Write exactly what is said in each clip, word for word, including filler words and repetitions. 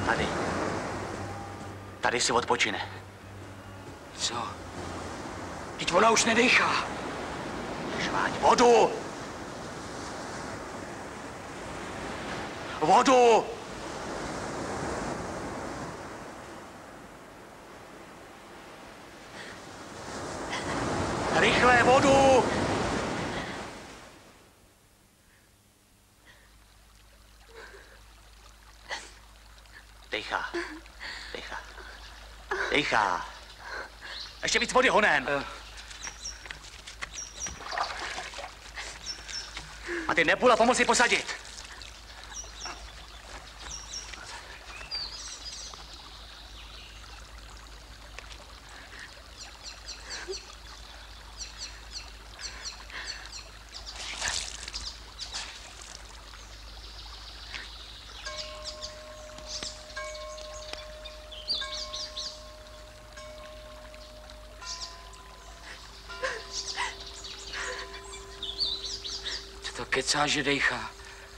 Tady. Tady si odpočine. Co? Teď ona už nedejchá. Šváň, vodu! Vodu! Rychle, vodu! Dejchá. Dejchá. Dejchá. Ještě víc vody honem. Uh. A ty Nebula pomoci posadit. Kecá, že dejchá.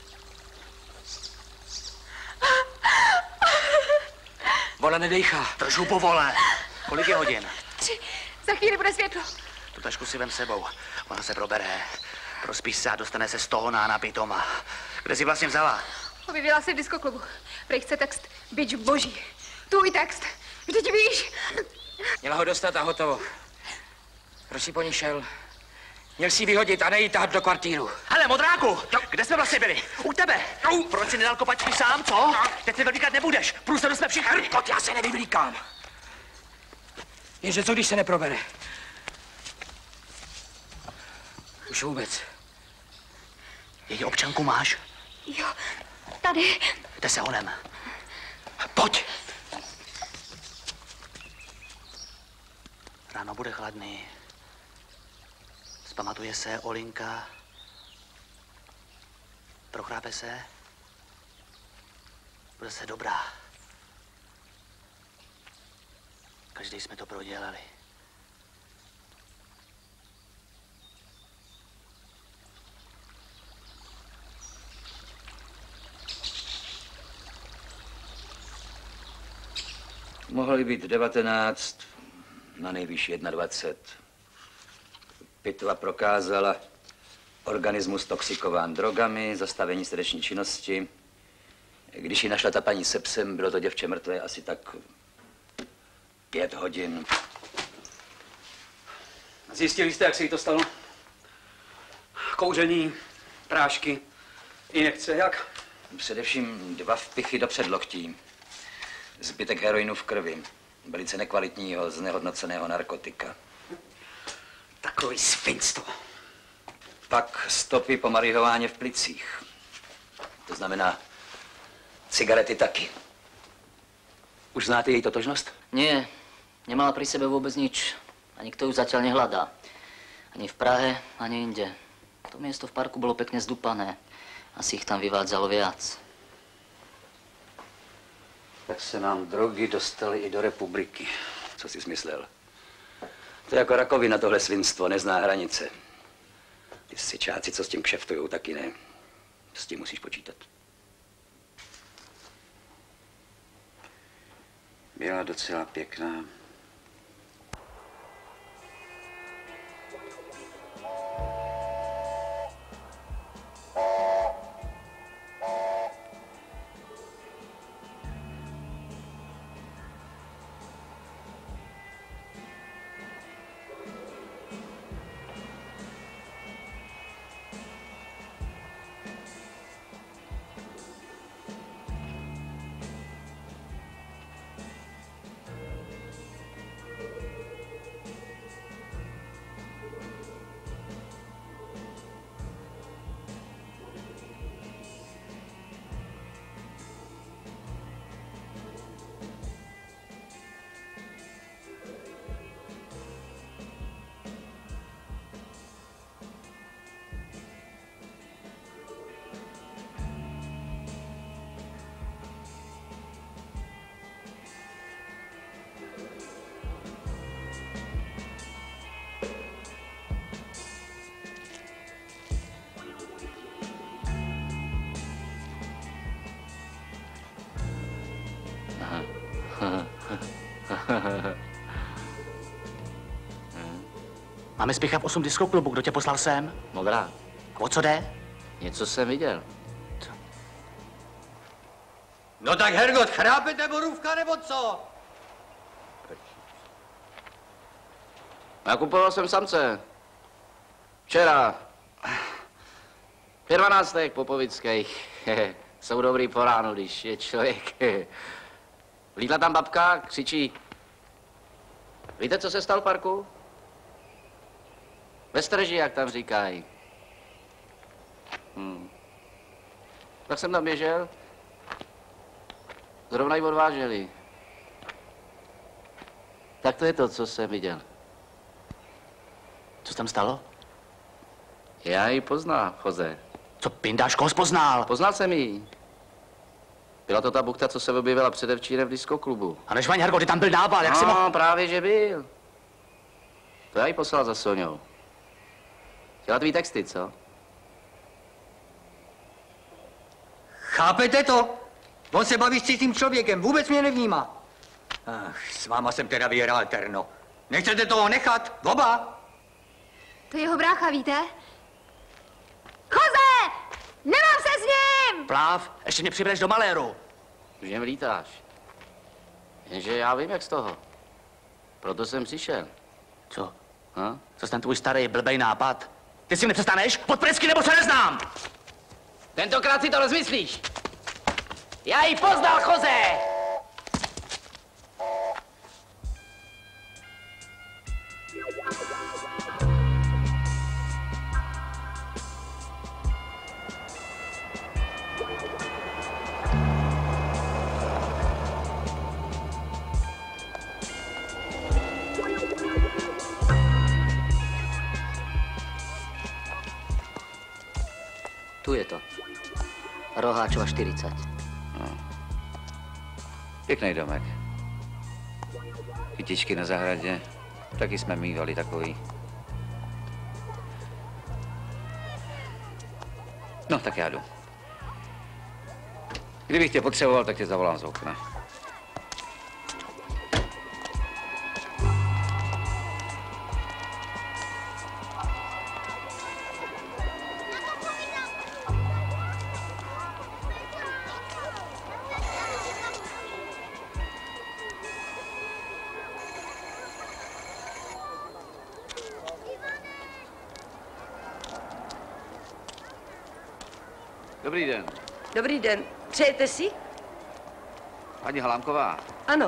Ona nedejchá. Držu povole. Kolik je hodin? Tři. Za chvíli bude světlo. Tu tašku si vem sebou. Ona se probere. Prospí se a dostane se z toho na pitoma. Kde jsi vlastně vzala? Objevila se v diskoklubu. Prej chce text Bič boží. Tvůj text. Vždyť víš. Měla ho dostat a hotovo. Proč jsi po ní šel? Měl si vyhodit a nejít tahat do kvartíru. Hele, modráku, no. Kde jsme vlastně byli? U tebe. No. Proč si nedal kopačky sám, co? No. Teď se vyvlíkat nebudeš. V průsledu jsme všichni. Herkot, já se nevyvlíkám. Jenže co, když se neprobere? Už vůbec. Její občanku máš? Jo, tady. Jde se honem. Pojď. Ráno bude chladný. Pamatuje se, Olinka. Prochrápe se. Bude se dobrá. Každý jsme to prodělali. Mohlo být devatenáct, na nejvýš dvacet jedna. Pitva prokázala organismus toxikován drogami, zastavení srdeční činnosti. Když ji našla ta paní se psem, bylo to děvče mrtvé asi tak pět hodin. Zjistili jste, jak se jí to stalo? Kouření, prášky, injekce, jak? Především dva vpichy do předloktí. Zbytek heroinu v krvi. Velice nekvalitního, znehodnoceného narkotika. Takový svinstvo. Pak stopy po marihuáně v plicích. To znamená cigarety taky. Už znáte její totožnost? Nie, nemala pri sebe vôbec nič. A nikto ju zatiaľ nehľadá. Ani v Prahe, ani inde. To miesto v parku bolo pekne zdupané. Asi ich tam vyvádzalo viac. Tak se nám drogy dostaly i do republiky. Co jsi smyslel? To je jako rakovina, tohle svinstvo, nezná hranice. Ty sičáci, co s tím kšeftujou, taky ne. S tím musíš počítat. Byla docela pěkná. Máme spěchat v osm diskoklubu. Kdo tě poslal sem? Modrá. O co jde? Něco jsem viděl. No tak Hergot, chrápete borůvka nebo co? Nakupoval jsem samce. Včera. Pět dvanáctek popovických. Jsou dobrý po ránu, když je člověk. Vlítla tam babka, křičí. Víte, co se stalo v parku? Ve strži, jak tam říkají. Hmm. Tak jsem tam běžel. Zrovna ji odváželi. Tak to je to, co jsem viděl. Co se tam stalo? Já ji poznám, Jose. Co pindáš, koho jsi poznal? Poznal jsem ji. Byla to ta buchta, co se objevila předevčírem v diskoklubu. A než Vaň Hergo, ty tam byl nápad, jak no, si mohl... právě, že byl. To já ji poslal za Soňou. Chtěla tvý texty, co? Chápete to? On se baví s cizím člověkem, vůbec mě nevnímá. Ach, s váma jsem teda vyhrál terno. Nechcete toho nechat? Oba? To je jeho brácha, víte? Jose! Nemám se s ním! Pláv, ještě mě přivedeš do maléru. Už jen lítáš. Jenže já vím, jak z toho. Proto jsem přišel. Co? Ha? Co jsi ten tvůj starý blbej nápad? Ty si nepřestaneš? Pod presky nebo se neznám? Tentokrát si to rozmyslíš. Já ji poznal, Jose! Tu je to. Roháčova čtyřicet. No. Pěkný domek. Kytičky na zahradě. Taky jsme mívali takový. No, tak já jdu. Kdybych tě potřeboval, tak tě zavolám z okna. Dobrý den. Dobrý den. Přejete si? Paní Halámková, Ano.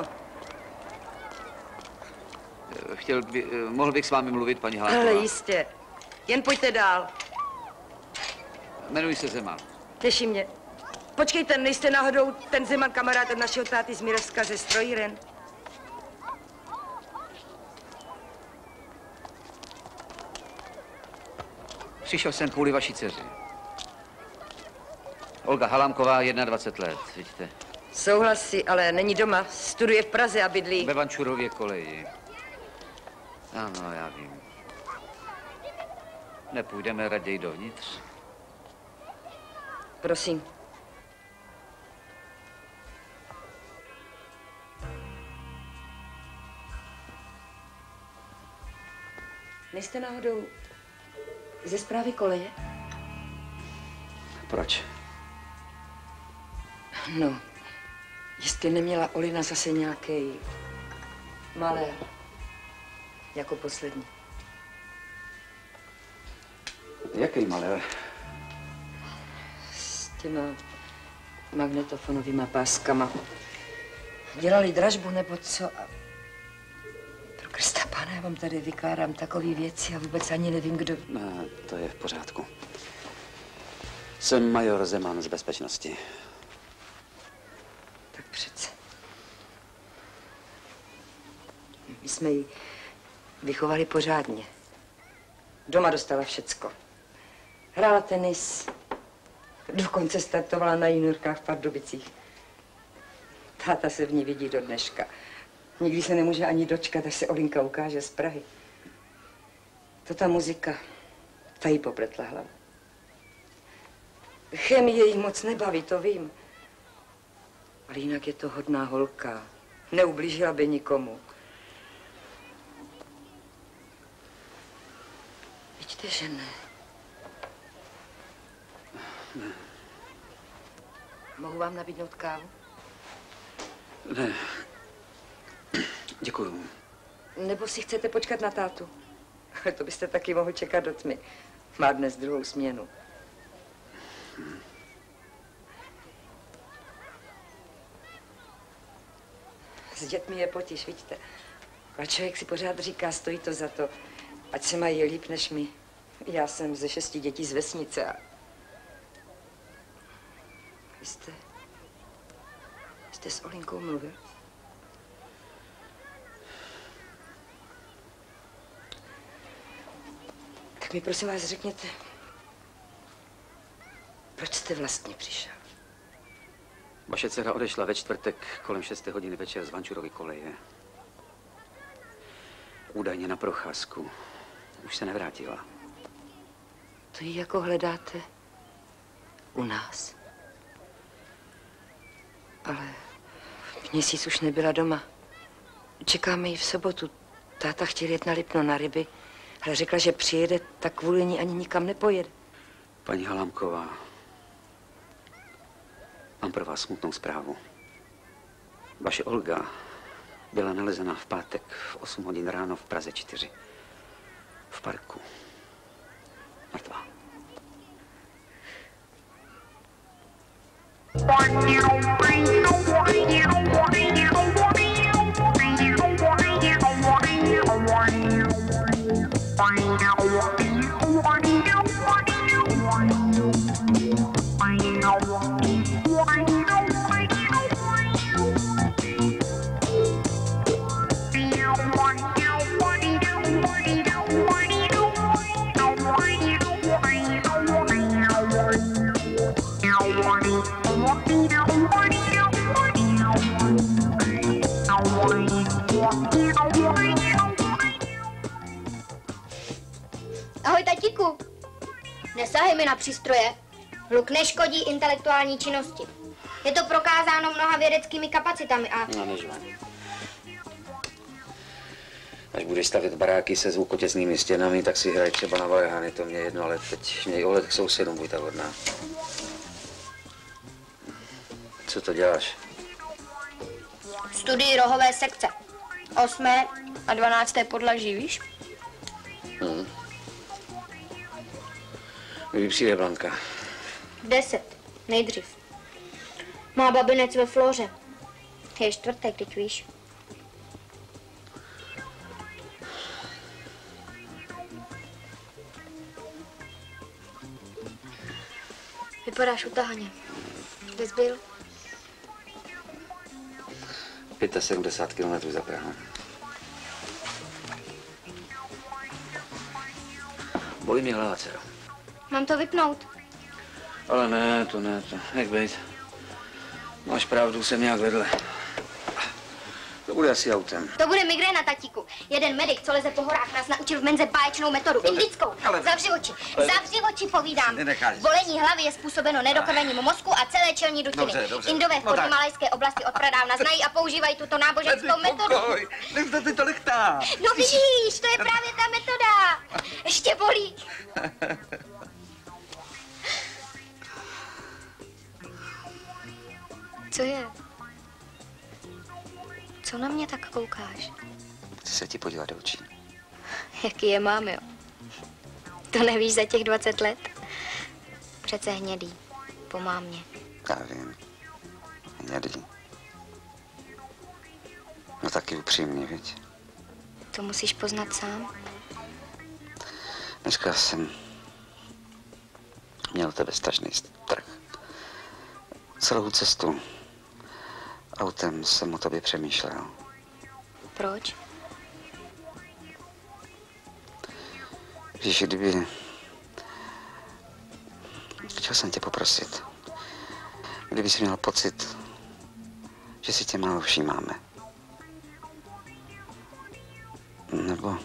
chtěl by, mohl bych s vámi mluvit, paní Halámková? Ale jistě. Jen pojďte dál. Jmenuji se Zeman. Těší mě. Počkejte, nejste náhodou ten Zeman kamarád od našeho táty z Mirevska ze strojíren? Přišel jsem kvůli vaší dceři. Olga Halámková, dvacet jedna let, vidíte. Souhlasí, ale není doma. Studuje v Praze a bydlí. Ve Vančurově koleji. Ano, já vím. Nepůjdeme raději dovnitř? Prosím. Nejste náhodou ze správy koleje? Proč? No, jestli neměla Olina zase nějaký malér, jako poslední. Jaký malér? S těma magnetofonovýma páskama. Dělali dražbu nebo co a... Pro Krista Pána, já vám tady vykládám takové věci a vůbec ani nevím, kdo... No, to je v pořádku. Jsem major Zeman z bezpečnosti. Tak přece. My jsme ji vychovali pořádně. Doma dostala všecko. Hrála tenis, dokonce startovala na juniorkách v Pardubicích. Táta se v ní vidí do dneška. Nikdy se nemůže ani dočkat, až se Olinka ukáže z Prahy. To ta muzika, ta jí popletla hlavu. Chemie jí moc nebaví, to vím. Ale jinak je to hodná holka. Neublížila by nikomu. Vidíte, že ne. Ne. Mohu vám nabídnout kávu? Ne. Děkuju. Nebo si chcete počkat na tátu? To byste taky mohl čekat do tmy. Má dnes druhou směnu. Hmm. S dětmi je potíž, vidíte. A člověk si pořád říká, stojí to za to, ať se mají líp než my. Já jsem ze šesti dětí z vesnice a... Vy jste... Jste s Olinkou mluvil? Tak mi prosím vás řekněte, proč jste vlastně přišel? Vaše dcera odešla ve čtvrtek kolem šesté hodiny večer z Vančurovy koleje. Údajně na procházku. Už se nevrátila. To ji jako hledáte u nás. Ale měsíc už nebyla doma. Čekáme ji v sobotu. Táta chtěl jet na Lipno na ryby, ale řekla, že přijede, tak kvůli ní ani nikam nepojede. Paní Halámková, mám pro vás smutnou zprávu. Vaše Olga byla nalezena v pátek v osm hodin ráno v Praze čtyři. V parku. Mrtvá. Ahoj, tatíku. Nesahej mi na přístroje. Hluk neškodí intelektuální činnosti. Je to prokázáno mnoha vědeckými kapacitami a... No, nežvaň. Až budeš stavět baráky se zvukotěsnými stěnami, tak si hraj třeba na Valehány, to mě jedno, ale teď měj ohled k sousedům, buď tak hodná. Co to děláš? Studii rohové sekce. Osmé a dvanácté podlaží, víš? Hmm. Kdy přijde Blanka? Deset, nejdřív. Má babinec ve Floře. Je čtvrtek, teď víš. Vypadáš utahaně. Kde jsi byl? sedmdesát pět kilometrů za Prahou. Bolí mě hlava, dcero. Mám to vypnout. Ale ne, to ne, to jak být. Máš pravdu, jsem nějak vedle. To bude asi autem. To bude migréna, tatíku. Jeden medic, co leze po horách, nás naučil v menze báječnou metodu. Indickou. Ale... Zavři oči. Ale... Zavři oči, povídám. Nenecháš. Bolení hlavy je způsobeno nedokrvením mozku a celé čelní dutiny. Dobře, dobře. Indové v No podhimalajské oblasti od pradávna znají a používají tuto náboženskou metodu. Nechce ty to lechtá. No vidíš, to je právě ta metoda. Ještě bolí. Co je? Co na mě tak koukáš? Chci se ti podívat do očí. Jaký je mám, jo? To nevíš za těch dvacet let? Přece hnědý. Po mámě. Já vím. Hnědý. No taky upřímně, viď? To musíš poznat sám. Dneska jsem měl tebe strašný strach. Celou cestu autem jsem o tobě přemýšlel. Proč? Víš, kdyby... Chtěl jsem tě poprosit. Kdyby jsi měl pocit, že si tě málo všímáme. Nebo...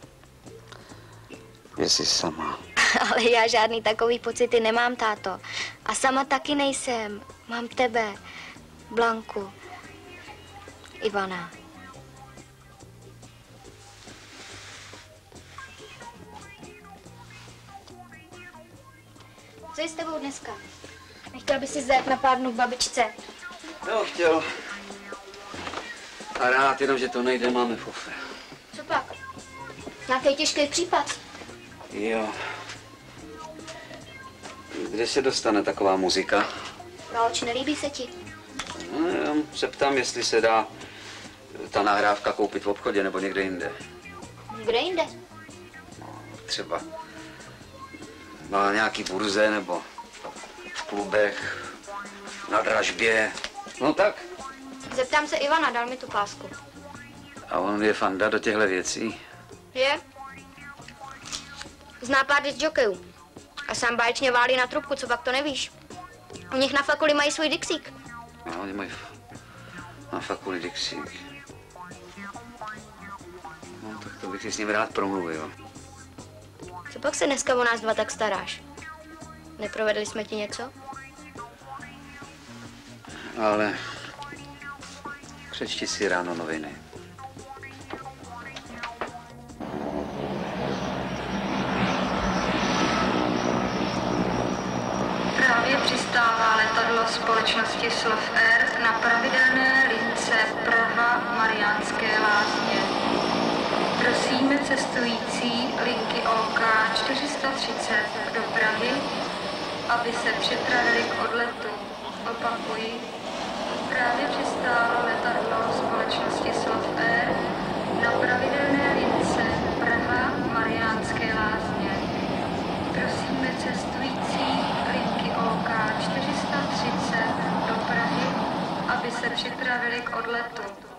že jsi sama. Ale já žádný takový pocity nemám, táto. A sama taky nejsem. Mám tebe, Blanku. Ivana. Co je s tebou dneska? Nechtěl bys si zajet na pár dnů k babičce? Jo, chtěl. A rád, jenom že to nejde, máme fofr. Co pak? Nějaký těžký případ? Jo. Kde se dostane taková muzika? Proč, nelíbí se ti? No, já se ptám, jestli se dá ta nahrávka koupit v obchodě nebo někde jinde. Kde jinde? No, třeba na nějaký burze nebo v klubech, na dražbě. No tak. Zeptám se Ivana, dal mi tu pásku. A on je fanda do těchto věcí? Je? Zná pár discjokejů. A sám báječně válí na trubku, co pak to nevíš. U nich na fakuli mají svůj dixík. No, oni mají na fakuli dixík. No, tak to bych si s ním rád promluvil. Co pak se dneska o nás dva tak staráš? Neprovedli jsme ti něco? Ale přečti si ráno noviny. Právě přistává letadlo společnosti Slov Air na pravidelné lince Praha Mariánské Lázně. Prosíme cestující linky O K čtyři sta třicet do Prahy, aby se připravili k odletu. Opakuji, právě přistálo letadlo společnosti Slov Air na pravidelné lince Praha Mariánské Lázně. Prosíme cestující linky O K čtyři sta třicet do Prahy, aby se připravili k odletu.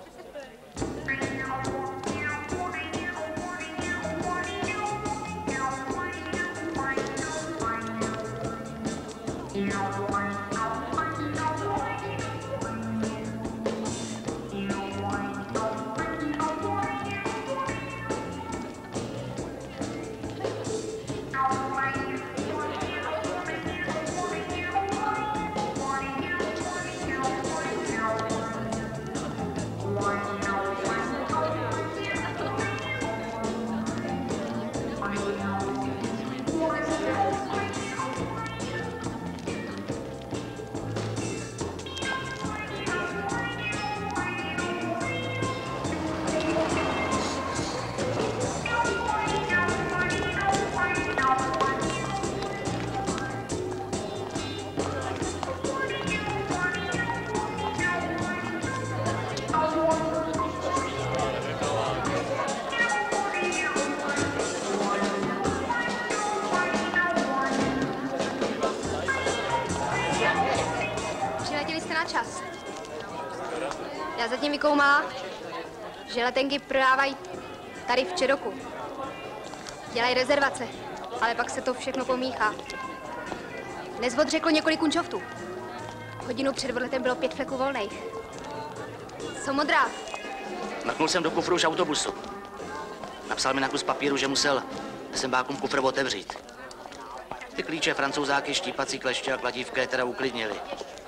Já zatím vykoumala, že letenky prodávají tady v Čedoku. Dělají rezervace, ale pak se to všechno pomíchá. Dnes odřeklo několik kunčoftů. Hodinu před odletem bylo pět fleků volných. Jsou modrá. Mrknul jsem do kufru už autobusu. Napsal mi na kus papíru, že musel zembákům kufr otevřít. Ty klíče, francouzáky, štípací kleště a kladívka je teda uklidnili.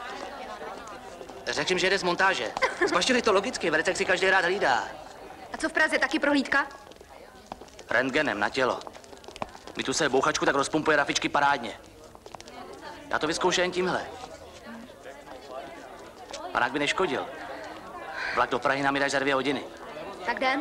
Řekl jim, že jde z montáže. Zbaštili to logicky, velice si každý rád hlídá. A co v Praze, taky prohlídka? Rentgenem na tělo. Když tu se bouchačku, tak rozpumpuje rafičky parádně. Já to vyzkoušel jen tímhle. Panák by neškodil. Vlak do Prahy nám vydáš za dvě hodiny. Tak jdem.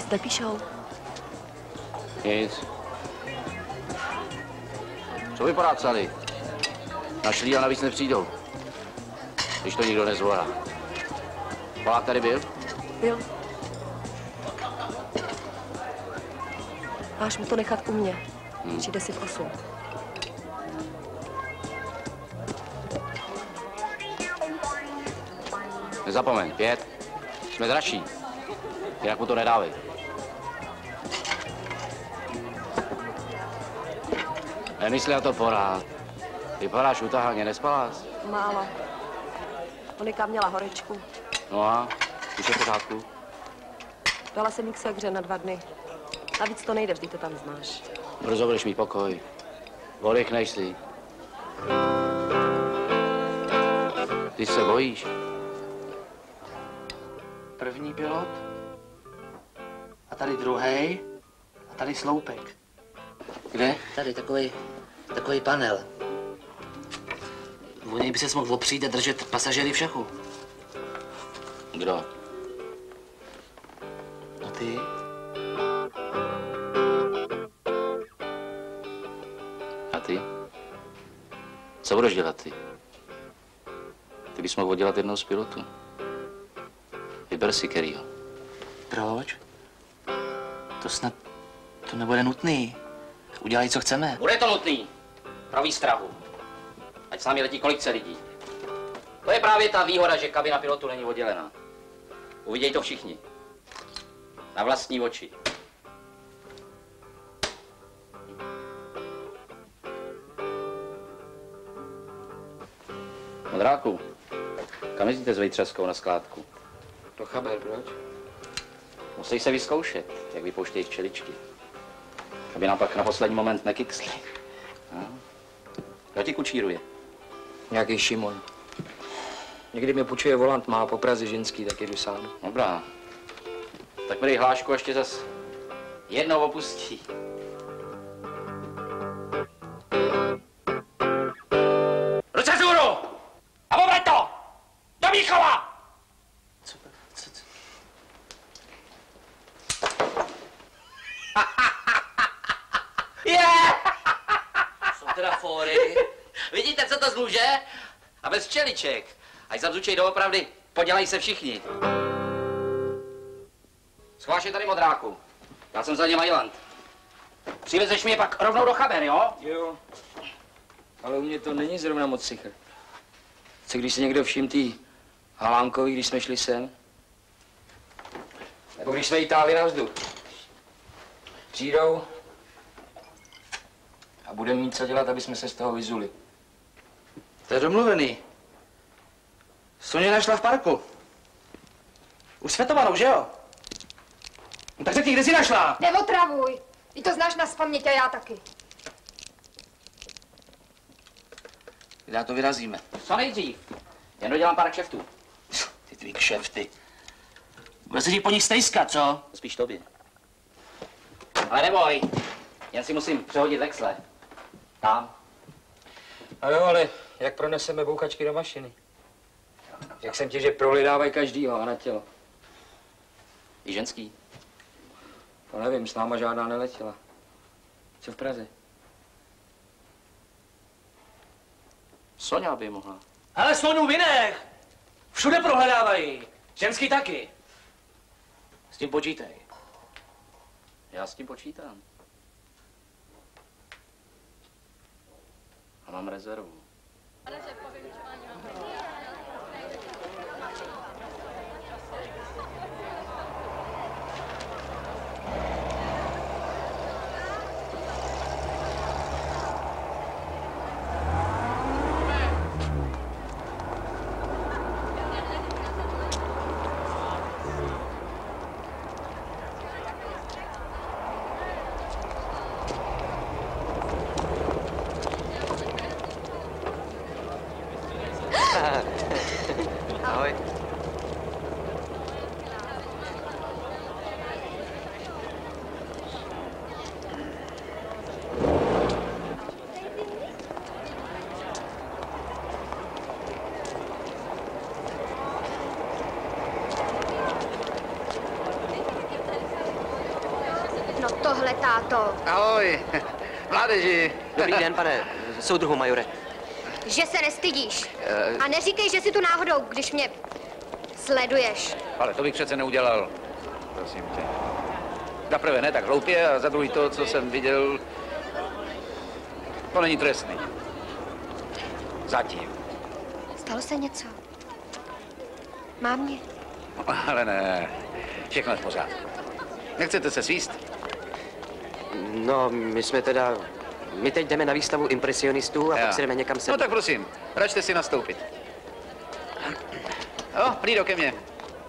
Nic nepíšou. Nic. Co vy porácali? Našli a navíc nepřijdou. Když to nikdo nezvolá. Polák tady byl? Byl. Máš mu to nechat u mě. Hmm. Přijde si v osm. Nezapomeň, pět. Jsme dražší. Jinak mu to nedávej. Nemysli na to porád. Vypadáš utahaně, nespala jsi? Málo. Monika měla horečku. No a? Už je v pořádku? Dala jsem jí k segře na dva dny. Navíc to nejde, vždyť to tam znáš. Brzo budeš mít pokoj. Oddychneš si. Ty se bojíš? První pilot. A tady druhý. A tady sloupek. Kde? Tady takový, takový panel. O něj by se mohl opřít a držet pasažéry v šachu. Kdo? No ty. A ty? Co budeš dělat ty? Ty bys mohl oddělat jednoho z pilotů. Vyber si kterýho. Proč? To snad, to nebude nutný. Udělej, co chceme. Bude to nutný. Pro výstrahu. Ať s námi letí kolik chce lidí. To je právě ta výhoda, že kabina pilotu není oddělená. Uvidějí to všichni. Na vlastní oči. Modráku, kam jezdíte s vejtřaskou na skládku? Do Chaber, proč? Musí se vyzkoušet, jak vypouštějí včeličky. Aby nám pak na poslední moment nekyksli. No. Kdo ti kučíruje? Nějaký Šimon. Někdy mi půjčuje volant, má po Praze ženský, tak jedu sám. Dobrá. Tak mi dej hlášku, ještě zas jednou opustí. Ruce vzhůru! A obrať to! Do Mnichova! Co, co, co? Yeah! Jsou teda fóry. Vidíte, co to zmůže? A bez včeliček. Až zabzučej doopravdy, podělají se všichni. Schováš je tady, modráku. Já jsem za ně Majland. Přivezeš mi je pak rovnou do Chaber, jo? Jo. Ale u mě to není zrovna moc psyche. Co když si někdo všim tý Halánkovi, když jsme šli sem? Nebo když jsme jí táhli na vzduch. Přijdou a budeme mít co dělat, aby jsme se z toho vyzuli. To je domluvený. Soně našla v parku. Už světovanou, že jo? No tak řekni, kde jsi našla? Neotravuj. Ty to znáš nazpaměť a já taky. Kde to vyrazíme? Co nejdřív? Jen dodělám pár kšeftů. Ty tvý kšefty. Bude se ti po nich stejskat, co? Spíš tobě. Ale neboj, jen si musím přehodit vexle. Tam. No jo, ale jak proneseme bouchačky do mašiny? Jak jsem ti, že prohledávají každýho a na tělo. I ženský. To nevím, s náma žádná neletěla. Co v Praze? Soňa by mohla. Ale Soňu vynech! Všude prohledávají. Ženský taky. S tím počítej. Já s tím počítám. A mám rezervu. Ahoj. táto. Ahoj, mládeži. Dobrý den, pane soudruhu majore. Že se nestydíš. A neříkej, že jsi tu náhodou, když mě sleduješ. Ale to bych přece neudělal. Prosím tě. Za prvé ne tak hloupě a za druhý to, co jsem viděl, to není trestný. Zatím. Stalo se něco? Mám mě? Ale ne, všechno je v pořádku. Nechcete se svíst? No, my jsme teda... My teď jdeme na výstavu impresionistů a Já. pak se jdeme někam se... No tak prosím, račte si nastoupit. Jo, Lído, ke mně.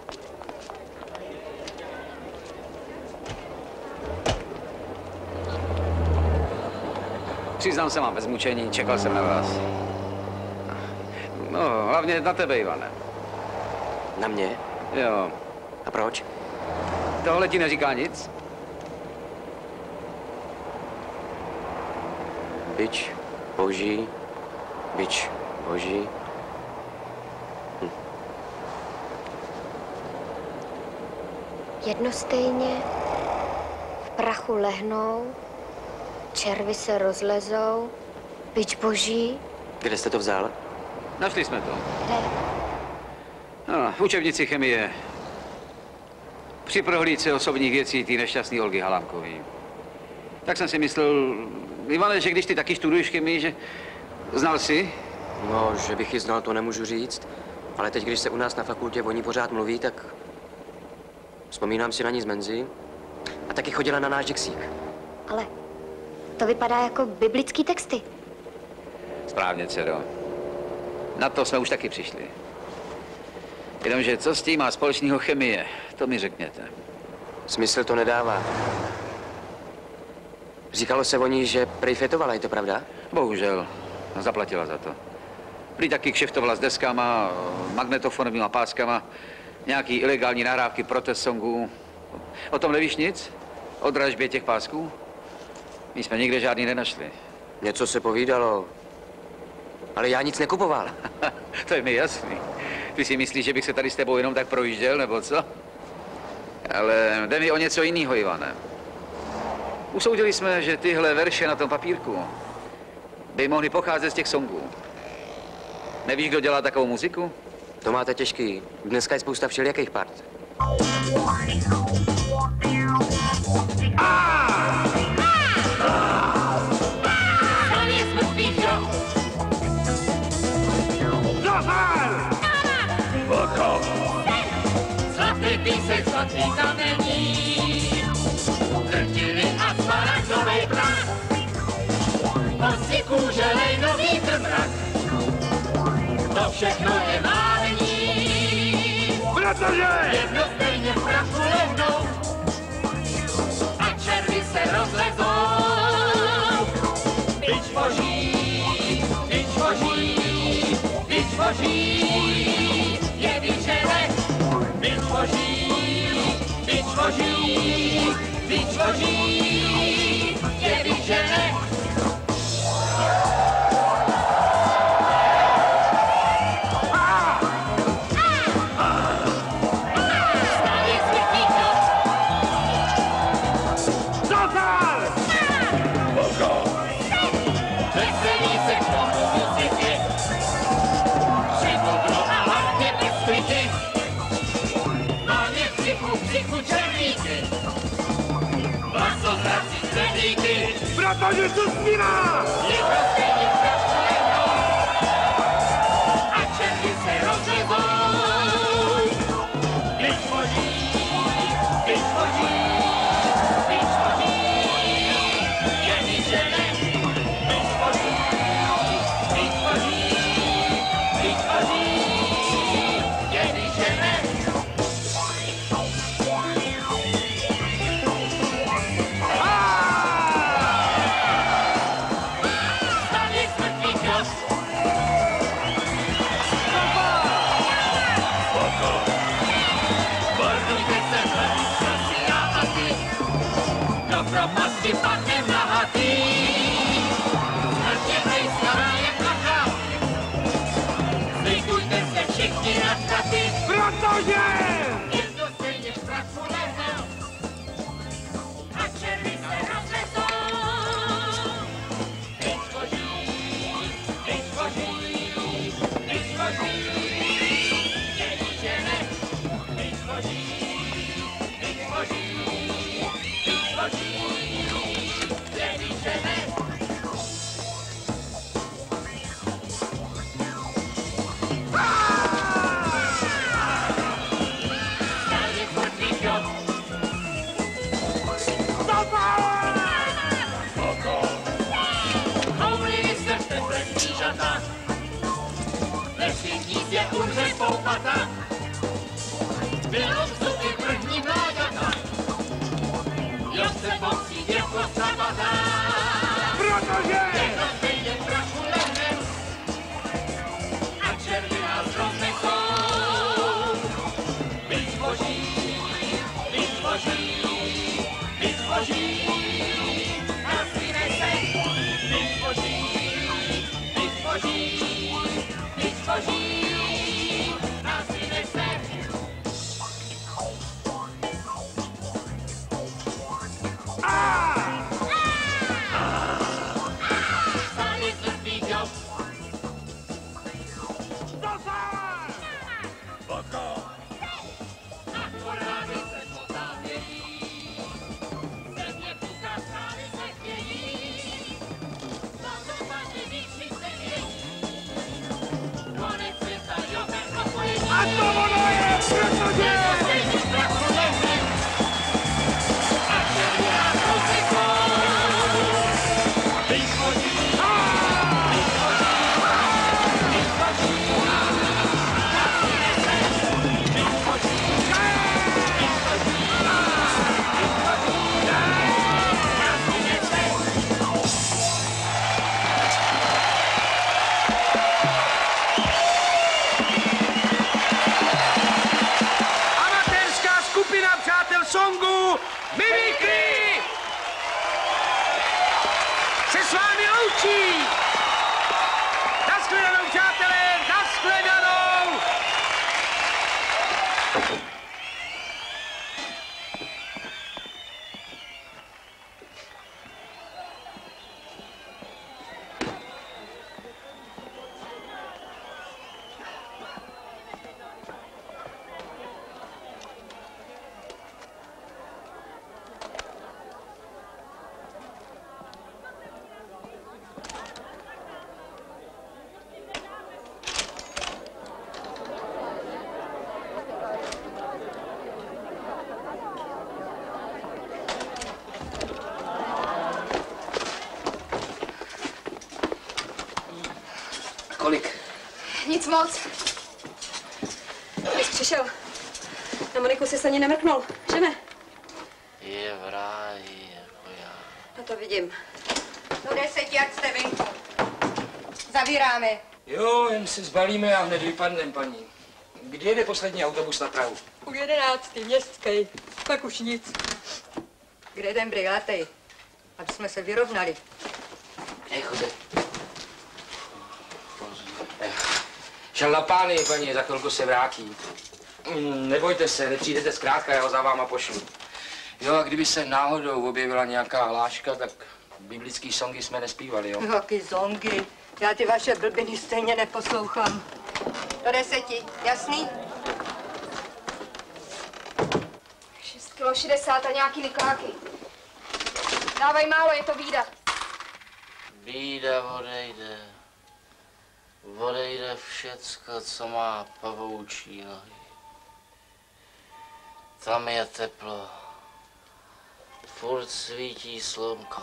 Přiznám se vám bez mučení, čekal jsem na vás. No, hlavně na tebe, Ivane. Na mě? Jo. A proč? Tohle ti neříká nic? Bič boží, bič boží. Hm. Jednostejně v prachu lehnou, červy se rozlezou, bič boží. Kde jste to vzal? Našli jsme to. Kde? No, v učebnici chemie. Při prohlídce osobních věcí té nešťastné Olgy Halánkový. Tak jsem si myslel, Ivane, že když ty taky studuješ chemii, že znal jsi? No, že bych ji znal, to nemůžu říct. Ale teď, když se u nás na fakultě o ní pořád mluví, tak vzpomínám si na ní z Menzy. A taky chodila na náš Dixík. Ale to vypadá jako biblický texty. Správně, dcero. Na to jsme už taky přišli. Jenomže co s tím má společného chemie, to mi řekněte. Smysl to nedává. Říkalo se o ní, že prej fetovala, je to pravda? Bohužel. Zaplatila za to. Prý taky kšeftovala s deskama, magnetofonovými páskama, nějaký ilegální nahrávky protest songů. O tom nevíš nic? O dražbě těch pásků? My jsme nikde žádný nenašli. Něco se povídalo, ale já nic nekupoval. To je mi jasný. Ty si myslíš, že bych se tady s tebou jenom tak projížděl, nebo co? Ale jde mi o něco jiného, Ivane. Usoudili jsme, že tyhle verše na tom papírku by mohly pocházet z těch songů. Nevíš, kdo dělá takovou muziku? To máte těžký. Dneska je spousta všelijakých part. Zlatý písek, zlatý kamení, drtiny a smaragdovej prach, hosti kůže lejnový trmrak, to všechno je málení. Protože jednostejně v prachu lehnou a červy se rozlezou. Bič boží, bič boží, bič boží, je vyžene. Bič boží, bič boží, bič boží, je vyžene. Protože tu zpívá! Je to stejně v prachu lehnou a červy se rozlezou. Bič boží, bič boží, bič boží, je vyžene. Bič boží, bič boží, bič boží, je vyžene. A to ono je, protože... A černá muzikou vychodí, vychodí, vychodí, na přinese, vychodí, vychodí, vychodí, na přinese. Amatérská skupina přátel songu Mimikry se s vámi loučí. Naschledanou, přátelé, naschledanou. Kolik? Nic moc. Když přišel, na Moniku jsi se ani nemrknul, že ne? Je v ráji, jako já. No to vidím. Do deseti, ať jste venku. Zavíráme. Jo, jen se zbalíme a hned vypadnem, paní. Kdy jede poslední autobus na Prahu? U jedenáctý, městský. Tak už nic. Kde ten brigátej? Aby jsme se vyrovnali. Kde chodí? Šel na pány, paní, za chvilku se vrátí. Mm, nebojte se, nepřijdete zkrátka, já ho za váma pošlu. Jo, a kdyby se náhodou objevila nějaká hláška, tak biblický songy jsme nespívali, jo? Jaký zongy. Já ty vaše blbiny stejně neposlouchám. Do deseti, jasný? šest kilo šedesát a nějaký nikláky. Dávaj málo, je to bída. Bída odejde. Odejde všecko, co má pavoučí nohy. Tam je teplo. Furt svítí slunko.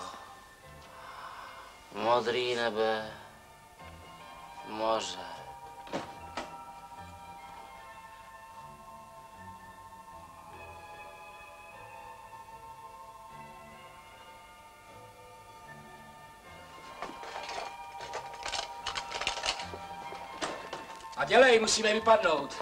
Modrý nebe. Moře. A dělej, musíme vypadnout.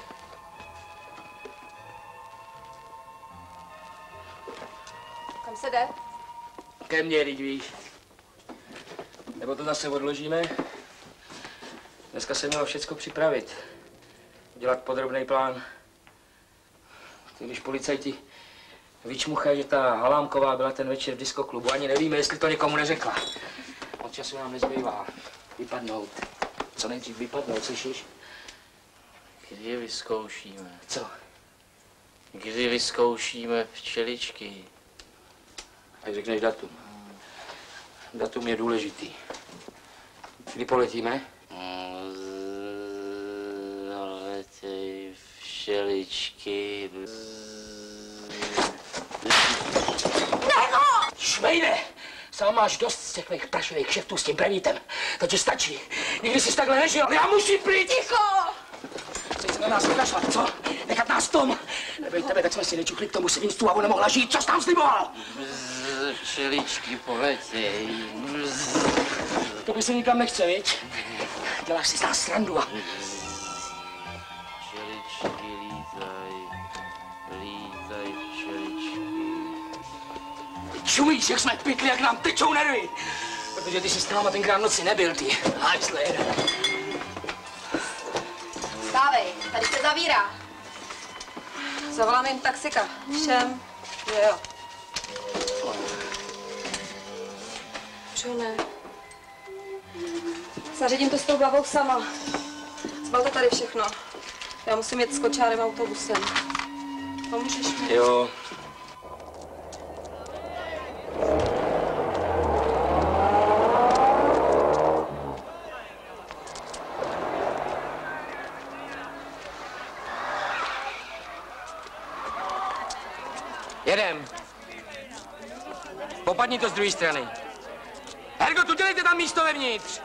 Kam se jde? Ke mně, teď víš. Nebo to zase odložíme? Dneska se mělo všecko připravit. Dělat podrobný plán. Když policajti vyčmuchají, že ta Halámková byla ten večer v diskoklubu, ani nevíme, jestli to někomu neřekla. Od času nám nezbývá. Vypadnout. Co nejdřív vypadnout, slyšíš? Kdy vyzkoušíme? Co? Kdy vyzkoušíme včeličky? Ať řekneš datum. Datum je důležitý. Kdy poletíme? Letěj včeličky. Šmejde! Sám máš dost z těch mých prašivých kšeftů s tím prevítem. To ti stačí. Nikdy jsi takhle nežil. Já musím pryč. Ticho! Chceš se na nás vykašlat, co? Nechat nás v tom? Nebej tebe, tak jsme si nečukli k tomu svinstvu a ona mohla žít. Co jsi tam sliboval? Včeličky poletěj. To by se nikam nechce, viď? Děláš si z nás srandu a... Včeličky lítaj. Lítaj včeličky. Čumíš, jak jsme pikli, jak nám tečou nervy. Protože ty jsi s náma tenkrát noci nebyl, ty. Hajzle jeden. Stávej, tady se zavírá. Zavolám jim taxika. Všem. Jo, jo. Čo ne? Zařídím to s tou babou sama. Zbalte tady všechno. Já musím jet s kočárem autobusem. Pomůžeš mi? Jo. Jedem. Popadni to z druhé strany. Hergot, udělejte tam místo vevnitř.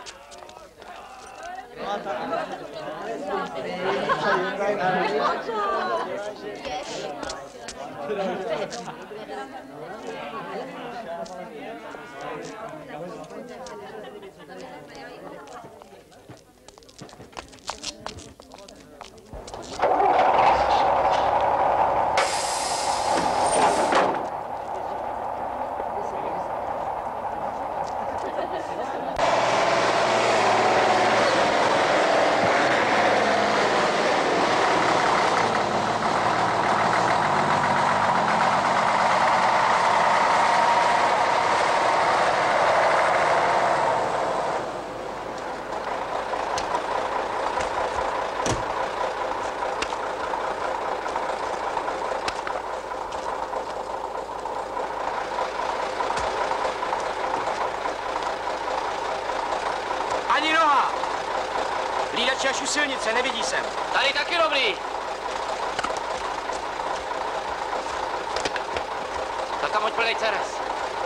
Ani noha! Hlídač až u silnice, nevidí jsem. Tady taky dobrý. Tak tam hoď plnej ceres.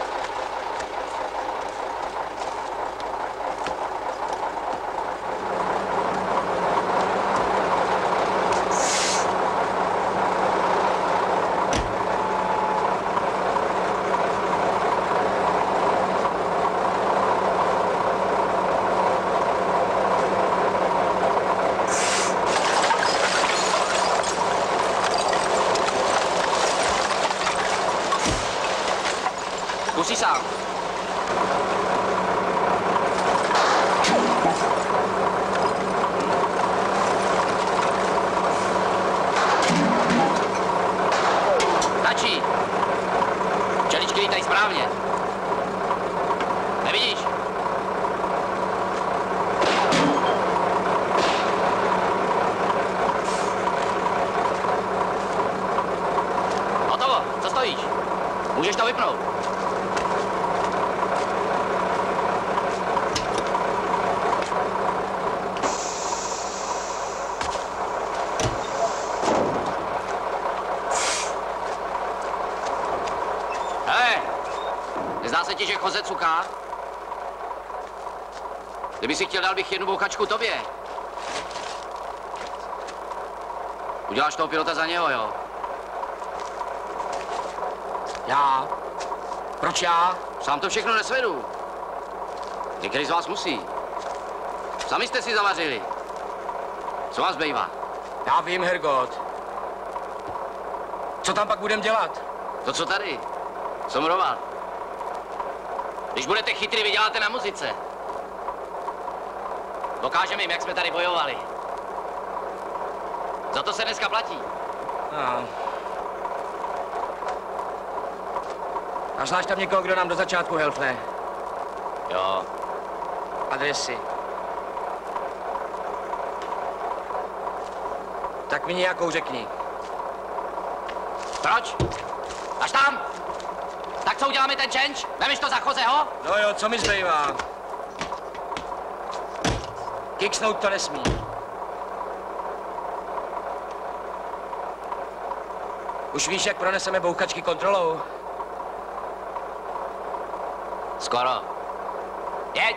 Zkusí sám. Stačí. Čeličky lítají správně. Nevidíš? Hotovo, co stojíš? Můžeš to vypnout. Zdá se ti, že koze cuká? Kdyby si chtěl, dal bych jednu bouchačku tobě. Uděláš toho pilota za něho, jo? Já? Proč já? Sám to všechno nesvedu. Některý z vás musí. Sami jste si zavařili. Co vás bejvá? Já vím, Hergot. Co tam pak budem dělat? To, co tady. Somrovat. Když budete chytrý, vyděláte na muzice. Dokážeme jim, jak jsme tady bojovali. Za to se dneska platí. No. A znáš tam někoho, kdo nám do začátku helfne? Jo. Adresy. Tak mi nějakou řekni. Proč? Až tam! Tak co uděláme ten change? Vemeš to za Chozeho? No jo, co mi zbývá? Kicksnout to nesmí. Už víš, jak proneseme bouchačky kontrolou? Skoro. Jeď!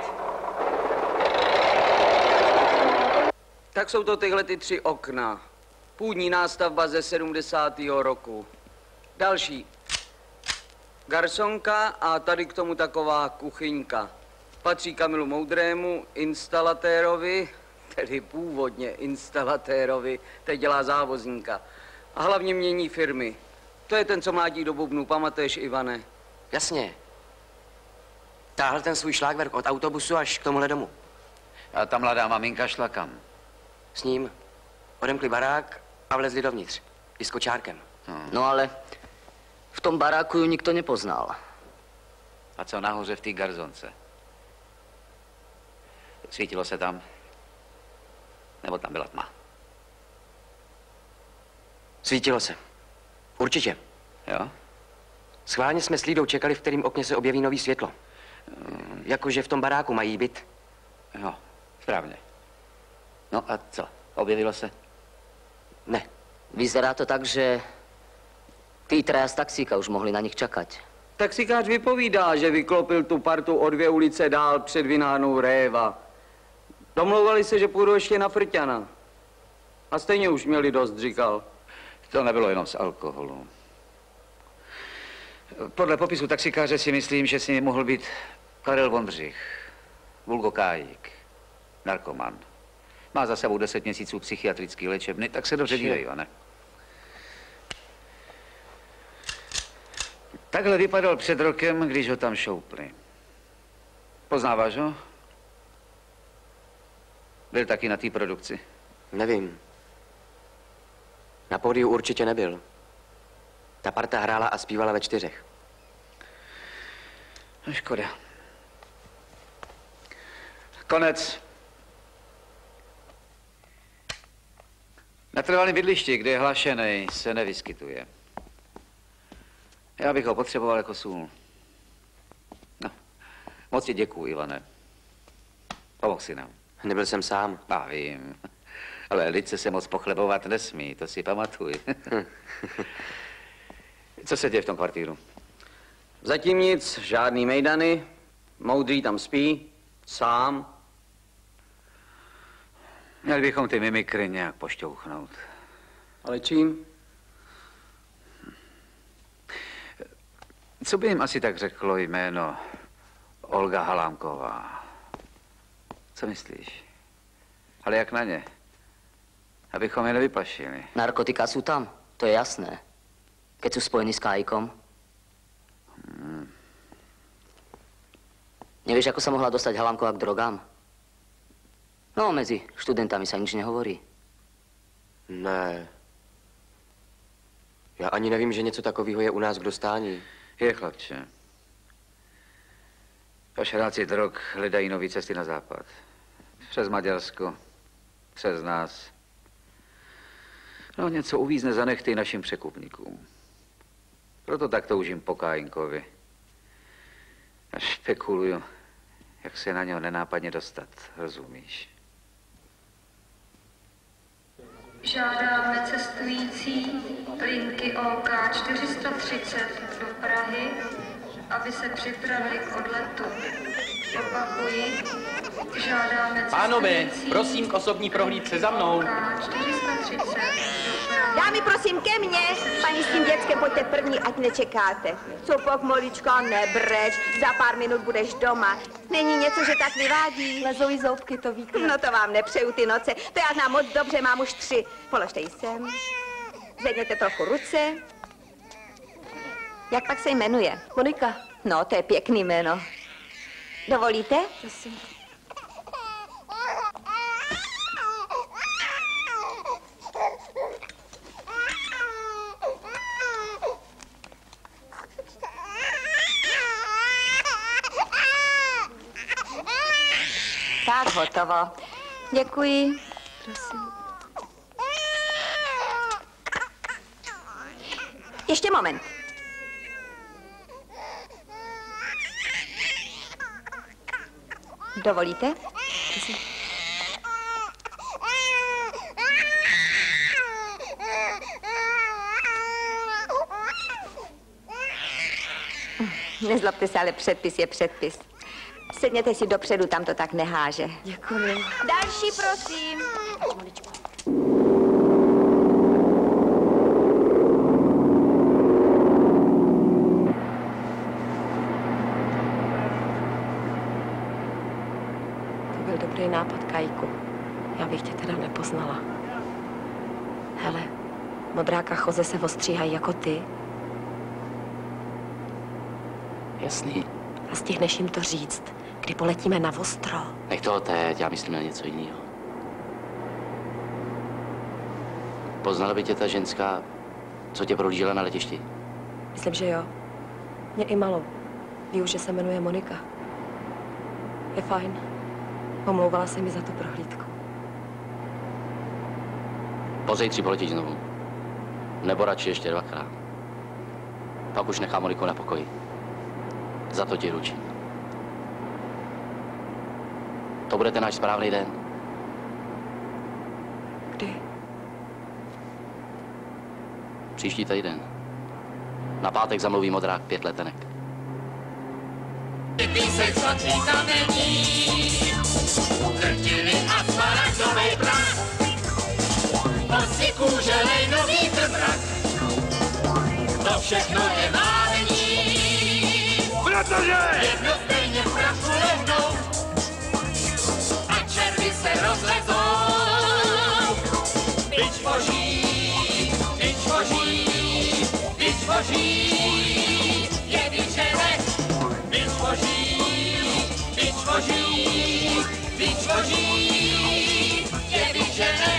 Tak jsou to tyhle ty tři okna. Půdní nástavba ze sedmdesátého roku. Další. Garsonka a tady k tomu taková kuchyňka. Patří Kamilu Moudrému, instalatérovi, tedy původně instalatérovi, teď dělá závozníka. A hlavně mění firmy. To je ten, co mládí do bubnu, pamatuješ, Ivane? Jasně. Táhl ten svůj šlágverk od autobusu až k tomuhle domu. A ta mladá maminka šla kam? S ním odemkli barák a vlezli dovnitř. I s kočárkem. Hmm. No ale v tom baráku ju nikto nepoznal. A co nahoře v té garzonce? Svítilo se tam? Nebo tam byla tma? Svítilo se. Určitě. Jo? Schválně jsme s Lídou čekali, v kterém okně se objeví nový světlo. Hmm. Jakože v tom baráku mají byt. Jo, správně. No a co? Objevilo se? Ne. Vyzerá to tak, že Tí traja z taxíka už mohli na nich čakať. Taxikář vypovídá, že vyklopil tu partu o dvě ulice dál před vinárnou Réva. Domlouvali se, že půjdou ještě na Frťana. A stejně už měli dost, říkal. To nebylo jenom z alkoholu. Podle popisu taxikáře si myslím, že s ním mohl být Karel Vondřich, vulgo Kájík, narkoman. Má za sebou deset měsíců psychiatrický léčebny, tak se dobře dívej, ne? Takhle vypadal před rokem, když ho tam šoupli. Poznáváš ho? Byl taky na té produkci? Nevím. Na pódiu určitě nebyl. Ta parta hrála a zpívala ve čtyřech. No, škoda. Konec. Na trvalém bydlišti, kde je hlášený, se nevyskytuje. Já bych ho potřeboval jako sůl. No, moc ti děkuju, Ivane. Pomohl si nám. Nebyl jsem sám. Já vím. Ale lidce se moc pochlebovat nesmí, to si pamatuj. Co se děje v tom kvartíru? Zatím nic, žádný mejdany. Moudrý tam spí, sám. Měli bychom ty mimikry nějak pošťouchnout. Ale čím? Co by jim asi tak řeklo jméno Olga Halámková? Co myslíš? Ale jak na ně? Abychom je nevyplašili. Narkotika sú tam, to je jasné. Keď sú spojení s Kájikom. Hmm. Nevieš, ako sa mohla dostať Halámková k drogám? No, mezi študentami sa nič nehovorí. Ne. Já ani nevím, že něco takového je u nás k dostání. Je, chlapče. Pašeráci drog hledají nové cesty na západ. Přes Maďarsko, přes nás. No, něco uvízne za nechty našim překupníkům. Proto tak toužím po Kájinkovi. A špekuluju, jak se na něho nenápadně dostat, rozumíš? Žádáme cestující linky O K čtyři sta třicet do Prahy, aby se připravili k odletu. Opakuji, žádáme cestující... Pánové, prosím k osobní prohlídce za mnou. O K čtyři sta třicet do Prahy. Dámy, prosím, ke mně. Paní s tím dětskem, pojďte první, ať nečekáte. Co pak, Molička, nebreč. Za pár minut budeš doma. Není něco, že tak vyvádí? Lezou jí zoubky, to víte. No to vám nepřeju ty noce. To já znám moc dobře, mám už tři. Položte ji sem. Zvedněte trochu ruce. Jak pak se jmenuje? Monika. No, to je pěkný jméno. Dovolíte? Prosím. Tak, hotovo. Děkuji. Prosím. Ještě moment. Dovolíte? Prosím. Nezlobte se, ale předpis je předpis. Sedněte si dopředu, tam to tak neháže. Děkuji. Další, prosím. To byl dobrý nápad, Kajku. Já bych tě teda nepoznala. Hele, modráka choze se ostříhají jako ty. Jasný. A stihneš jim to říct, kdy poletíme na ostro. Nech toho teď, já myslím na něco jiného. Poznala by tě ta ženská, co tě prohlížela na letišti? Myslím, že jo. Mě i malou. Ví už, že se jmenuje Monika. Je fajn. Omlouvala se mi za tu prohlídku. Pozejtří poletíš znovu. Nebo radši ještě dvakrát. Pak už nechám Moniku na pokoji. Za to ti ručím. To bude ten náš správný den. Kdy? Příští týden. Na pátek zamluví modrák pět letenek. Písek sladký kamení, drtiny a smaragdovej prach, osy kůže lejnový mrak, to všechno je mávení, protože jedno stejně v prachu lehnou a červy se rozlezou. Bič boží, bič boží, bič boží, je vyžene. Bič boží, bič boží, bič boží, je vyžene.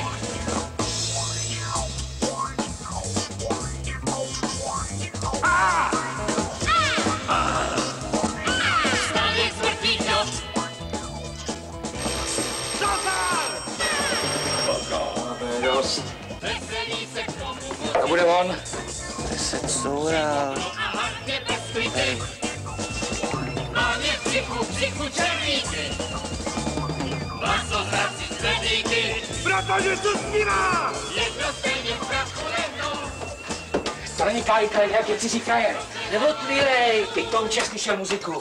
Stane z mrtvých dob. Máme dost. To bude on. Deset soura. Hej. Máme v břichu, v břichu červíky, vlasozraci z bedlíky, protože to zpívá, jedno stejně v prachu lehnou. To není Kájka, je nějaký cizí frajer. Neotvírej, ty Tom Čech slyšel muziku.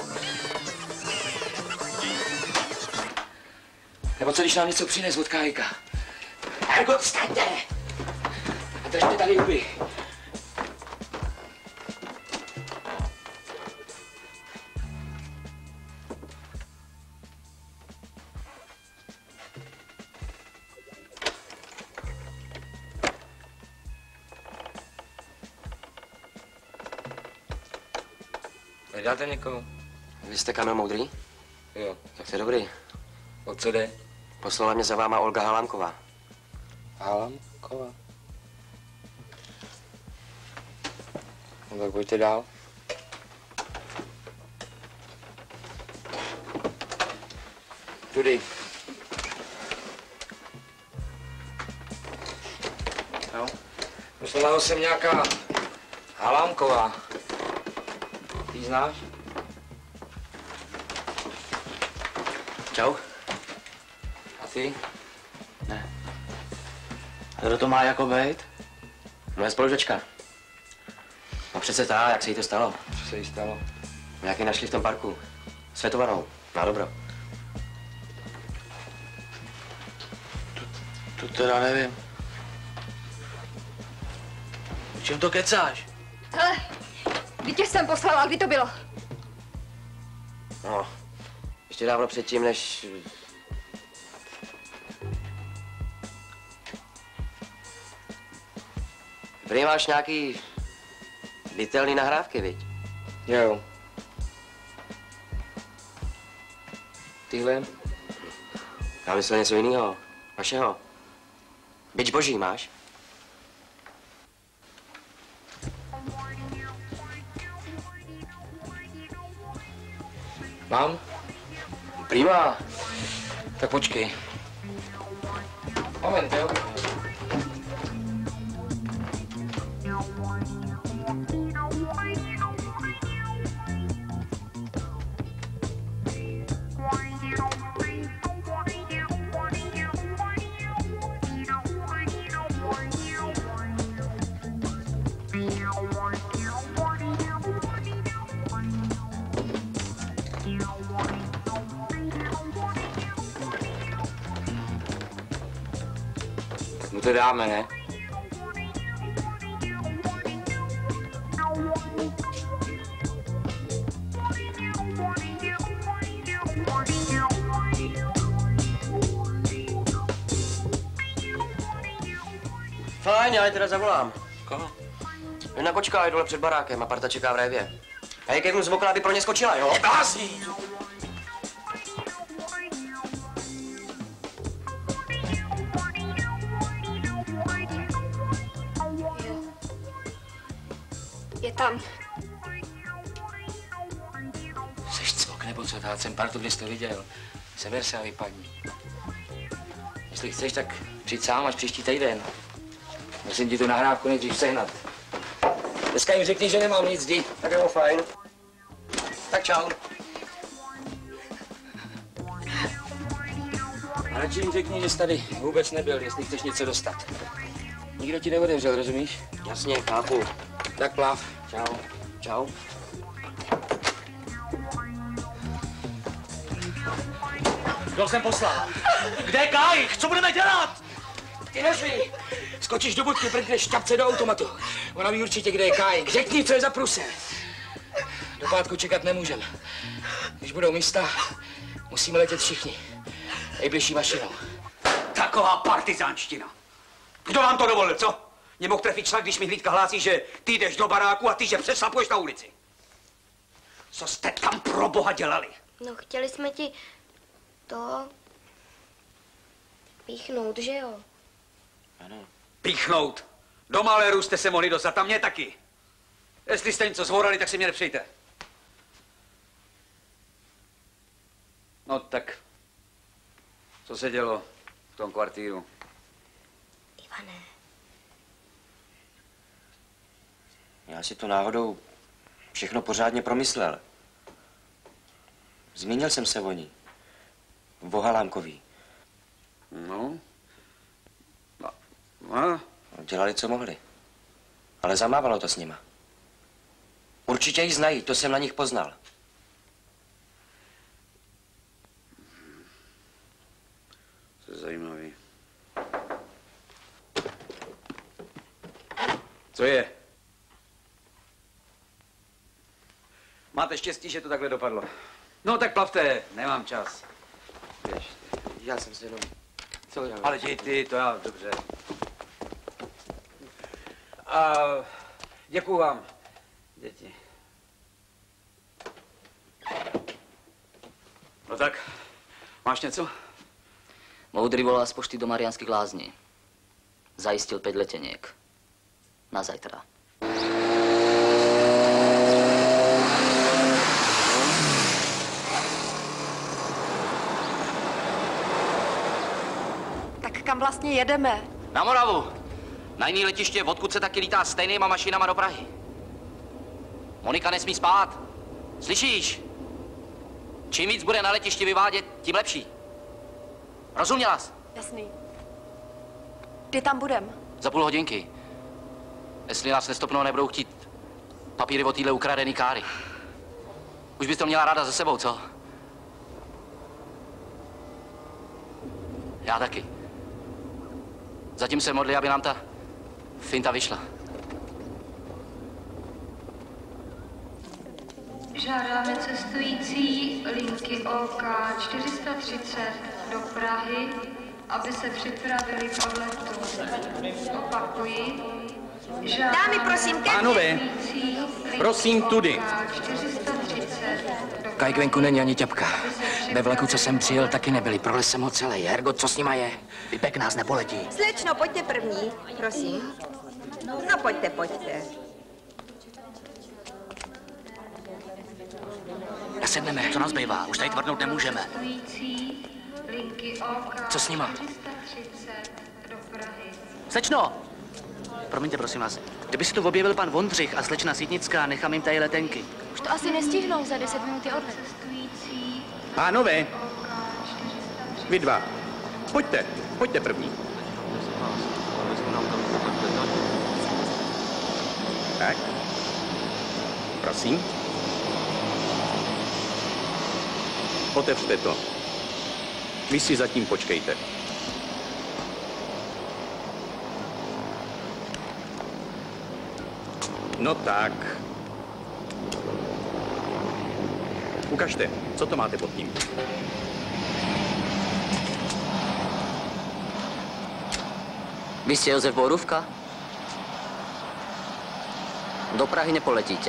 Nebo co, když nám něco přines od Kájka? Hergot, vstaňte! A držte tady huby. Hledáte někoho? Vy jste Kamil Moudrý? Jo. Tak to je dobrý. O co jde? Poslala mě za váma Olga Halámková. Halámková? No tak pojďte dál. Tudy. Jo. Poslala ho sem nějaká Halámková. Ty ji znáš? Čau. A ty? Ne. A kdo to má jako být? Moje spolužačka. No přece ta, jak se jí to stalo. Co se jí stalo? Jak ji našli v tom parku. Světovanou. Na dobro. To teda nevím. O čem to kecáš? Hele, kdy tě jsem poslala, kdy to bylo? No, ještě dávno předtím, než... Prý máš nějaký detailní nahrávky, viď? Jo. Tyhle? Já myslel něco jiného. Vašeho. Bič boží máš? Mám? Prima. Tak počkej. Moment, jo? mu to dáme, ne? Fajn, já je teda zavolám. Koho? Jedna kočka je dole před barákem a parta čeká v révě. A jak jdu z okna, aby pro ně skočila, jo? Básní! Je tam. Seš cvok nebo co? Dát jsem partu, kde jsi to viděl. Seber se a vypadni. Jestli chceš, tak přijď sám až příští týden. Musím ti tu nahrávku nejdřív sehnat. Dneska jim řekni, že nemám nic, jdi. Tak jo, fajn. Tak čau. A radši jim řekni, že jsi tady vůbec nebyl, jestli chceš něco dostat. Nikdo ti neodevřel, rozumíš? Jasně, chápu. Tak plav. Čau. Čau. Kdo jsem poslal? Kde je Kajich? Co budeme dělat? Ty nezví. Skočíš do budky, prkneš šťapce do automatu. Ona ví určitě, kde je Kajich. Řekni, co je za pruse. Do pátku čekat nemůžeme. Když budou místa, musíme letět všichni. Nejbližší mašinou. Taková partizánština. Kdo vám to dovolil, co? Mě mohl trefit šlak, když mi hlídka hlásí, že ty jdeš do baráku a ty, že přesapuješ na ulici. Co jste tam pro boha dělali? No, chtěli jsme ti to píchnout, že jo? Ano. Píchnout? Do maléru jste se mohli dostat, a mě taky. Jestli jste něco zvorali, tak si mě nepřejte. No tak, co se dělo v tom kvartíru? Ivane. Já si to náhodou všechno pořádně promyslel. Zmínil jsem se o ní. O Halámkový. No. No. no. Dělali, co mohli. Ale zamávalo to s nima. Určitě ji znají, to jsem na nich poznal. To je zajímavý. Co je? Máte štěstí, že to takhle dopadlo. No tak plavte, nemám čas. Běž. Já jsem si jenom... Co já? Ale děj ty, to já, dobře. A děkuju vám, děti. No tak, máš něco? Moudrý volal z pošty do Mariánských lázní. Zajistil pět letěněk. Na zajtra. Tak kam vlastně jedeme? Na Moravu. Na jiný letiště, odkud se taky lítá stejnýma mašinama do Prahy. Monika nesmí spát. Slyšíš? Čím víc bude na letišti vyvádět, tím lepší. Rozuměla jsi? Jasný. Kdy tam budem? Za půl hodinky. Jestli nás nestopnou, nebudou chtít papíry o téhle ukradený káry. Už bys to měla ráda ze sebou, co? Já taky. Zatím se modlí, aby nám ta finta vyšla. Žádáme cestující linky O K čtyři sta třicet do Prahy, aby se připravili k odletu. Opakuji. Dámy, prosím, ke Pánové, prosím tudy. Kajk venku není ani ťapka. Ve vlaku, co jsem přijel, taky nebyli. Prolez jsem ho celý. Hergo, co s nima je? Vypek nás nepoletí. Slečno, pojďte první, prosím. No pojďte, pojďte. Nasedneme, co nás bývá? Už tady tvrdnout nemůžeme. Co s nima? Slečno! Promiňte, prosím vás. Kdyby si tu objevil pan Vondřich a slečna Sítnická, nechám jim tady letenky. Už to asi nestihnou, za deset minut je odlet. Pánové, vy dva, pojďte, pojďte první. Tak, prosím. Otevřte to. Vy si zatím počkejte. No tak. Ukažte, co to máte pod tím. Vy jste Josef Bourůvka? Do Prahy nepoletíte.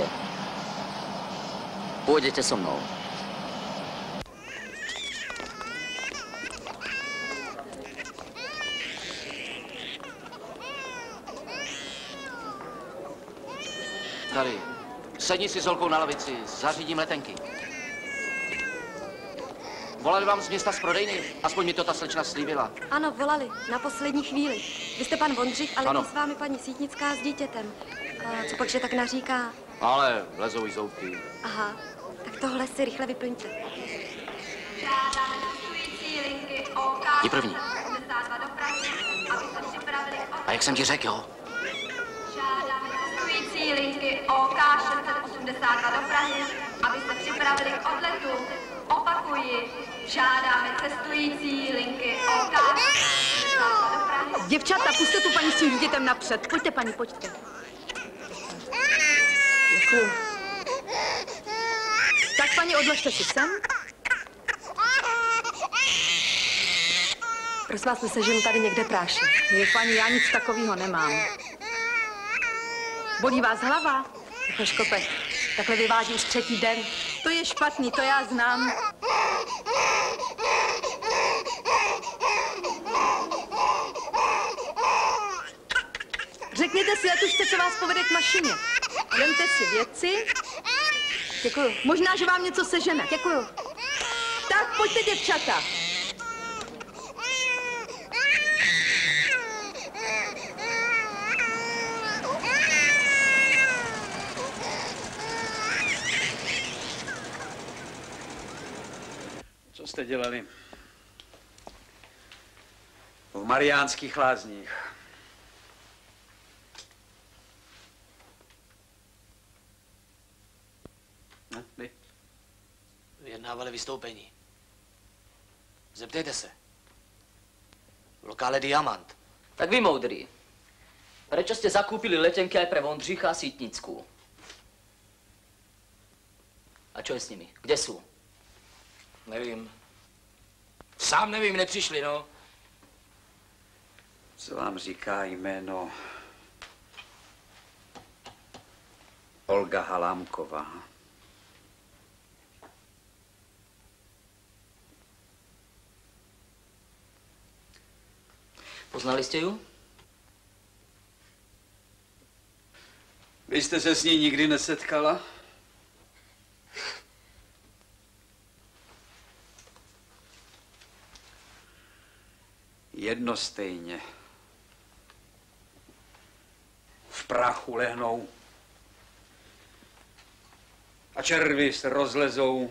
Půjdete so mnou. Tady. Sedni si s holkou na lavici, zařídím letenky. Volali vám z města z prodejny? Aspoň mi to ta slečna slíbila. Ano, volali, na poslední chvíli. Vy jste pan Vondřich, ale Ano. s vámi paní Sítnická s dítětem. A co pak, že tak naříká? Ale lezou jí zoubky. Aha, tak tohle si rychle vyplňte. Jdi první. A jak jsem ti řekl, jo? cestující linky O K šest set osmdesát dva do Prahy, aby se připravili k odletu. Opakuji, žádáme cestující linky O K šest set osmdesát dva do Prahy. Děvčata, puste tu paní s tím dítětem napřed. Pojďte, paní, pojďte. Děkuju. Tak, paní, odležte si sem. Prosím vás, neseženu tady někde prášek. Je, paní, já nic takového nemám. Bolí vás hlava? Jako škopek. Takhle vyvádí už třetí den. To je špatný, to já znám. Řekněte si letušce, co vás povede k mašině. Vemte si věci. Děkuju. Možná, že vám něco sežene. Děkuju. Tak, pojďte, děvčata. Co jste dělali? V Mariánských lázních. Ne, vy? Vyjednávali vystoupení. Zeptejte se. V lokále Diamant. Tak vy, moudrý. Prečo ste zakúpili letenky aj pre Vondřícha a Sítnicku? A čo je s nimi? Kde sú? Nevím. Sám nevím, nepřišli, no. Co vám říká jméno Olga Halámková? Poznali ste ju? Vy jste se s ní nikdy nesetkala? Jedno stejně. V prachu lehnou a červy se rozlezou.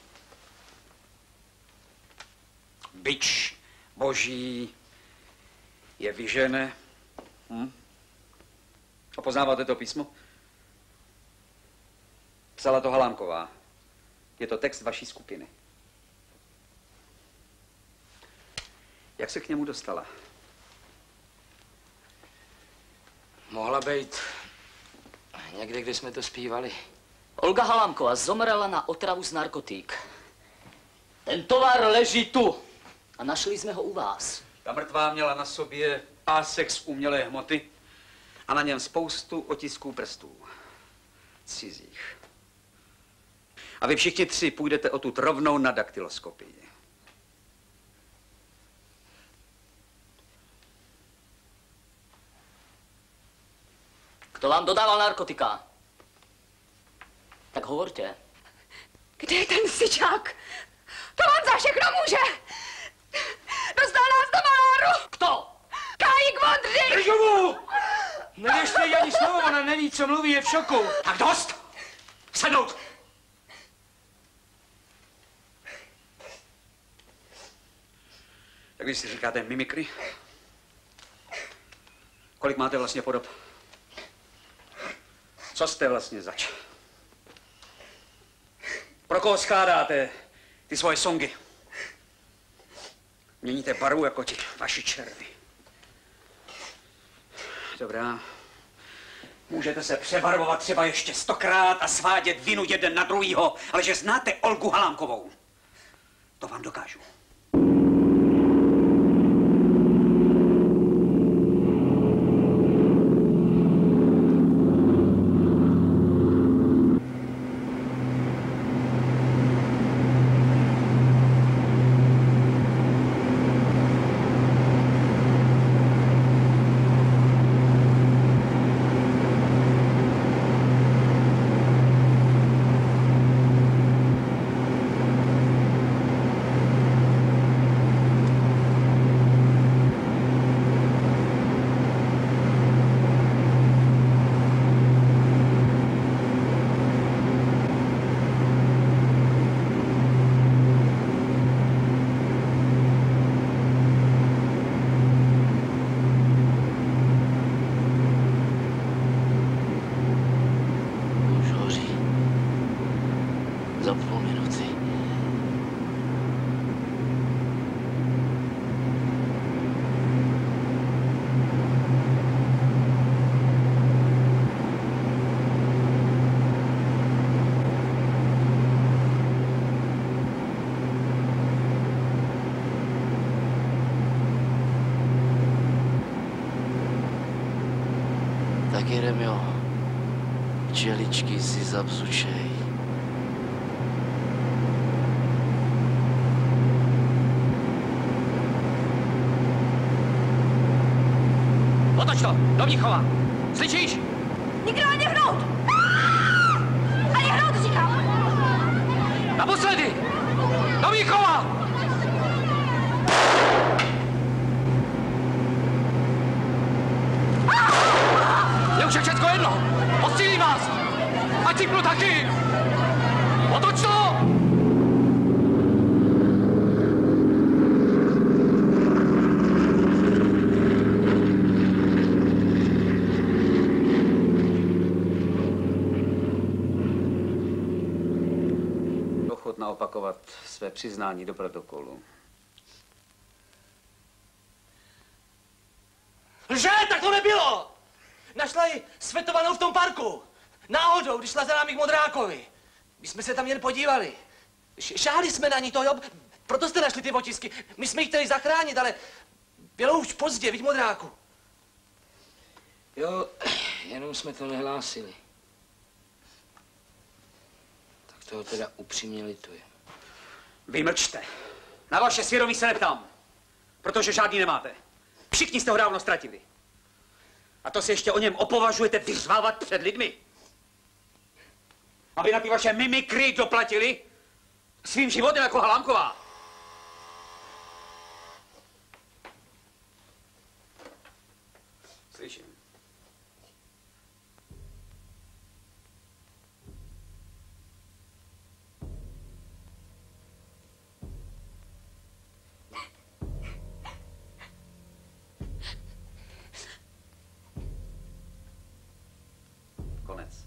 Bič boží je vyžene. Hm? A poznáváte to písmo? Psala to Halámková. Je to text vaší skupiny. Jak se k němu dostala? Mohla být někde, kde jsme to zpívali. Olga Halámková zomrela na otravu z narkotík. Ten tovar leží tu. A našli jsme ho u vás. Ta mrtvá měla na sobě pásek z umělé hmoty a na něm spoustu otisků prstů. Cizích. A vy všichni tři půjdete odtud rovnou na daktyloskopii. Kto vám dodával narkotika? Tak hovorte. Kde je ten syčák? To on za všechno může! Dostal nás do máru! Kto? Kájík Vondřich! Držovu! Nevěřte jí ani slovo, ona neví, co mluví, je v šoku. Tak dost! Sednout! Jak vy si říkáte mimikry? Kolik máte vlastně podob? Co jste vlastně zač? Pro koho skládáte ty svoje songy? Měníte barvu jako ti vaši červy. Dobrá. Můžete se přebarvovat třeba ještě stokrát a svádět vinu jeden na druhýho, ale že znáte Olgu Halámkovou, to vám dokážu. jedem, jo. Čeličky si zabzučej. Otoč to, do Mnichova. Slyšíš? Nikdo ani hnout! Ani hnout, říkám! Naposledy! Do Mnichova! Je už všechno jedno! Odstřílí vás! A tipnu taky! Otoč to! Ochotná opakovat své přiznání do protokolu. Lže, tak to nebylo! Našla ji svetovanou v tom parku. Náhodou, když šla za námi k Modrákovi. My jsme se tam jen podívali. Š- šáhli jsme na ní, to jo, proto jste našli ty otisky. My jsme ji chtěli zachránit, ale bylo už pozdě, viď, Modráku? Jo, jenom jsme to nehlásili. Tak toho teda upřímně lituji. Vy mlčte. Na vaše svědomí se neptám, protože žádný nemáte. Všichni jste ho dávno ztratili. A to si ještě o něm opovažujete vyřvávat před lidmi? A vy na ty vaše mimikry doplatili svým životem jako Halámková. Slyším. Konec.